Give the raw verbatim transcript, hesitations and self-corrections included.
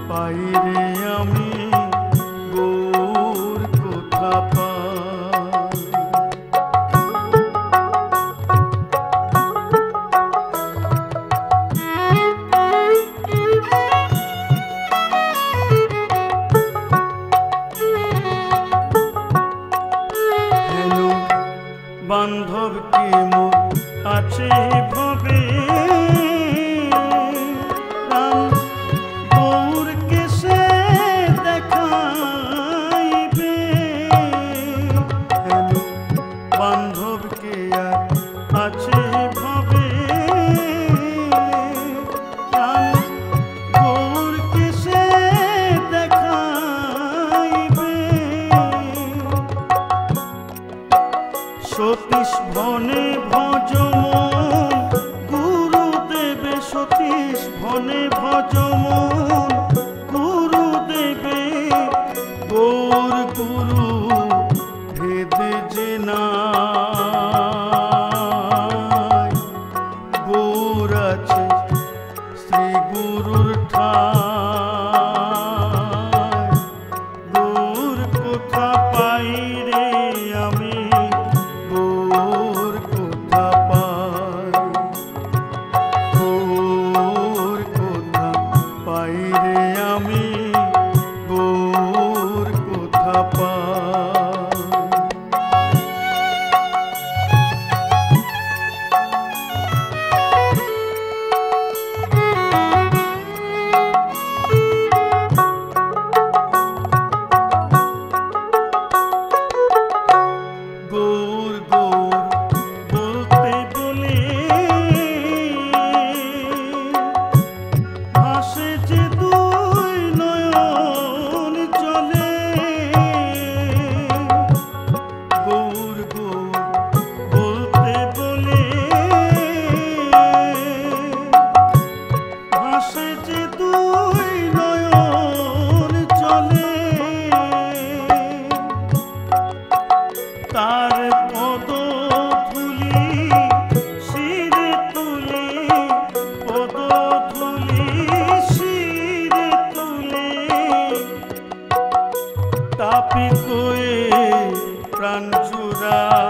পাইরে আমি গৌর কোথা পাই। হেন বান্ধব কি মোর আছে ভবে আছে ভাবে গৌর কিসে দেখাইবে। সতীশ ভনে ভজমন গুরুদেবে, সতীশ ভনে ভজমন গুরুদেবে। গৌর গুরু ভেদে যে না শ্রী গুরুর ঠাই। গৌর কোথা পাই রে আমি গৌর কোথা পাই। গৌর কোথা পাই রে আমি গৌর কোথা পাই। গৌর গৌর বলতে বলে ভাসে যে দুই নয়ন চলে। গৌর গৌর বলতে বলে ভাসে যে দুই নয়ন চলে। তার পদ ধুলি শিরে তুলে, পদ ধুলি শিরে তুলে। তাপি কয়ে প্রাণ জুড়া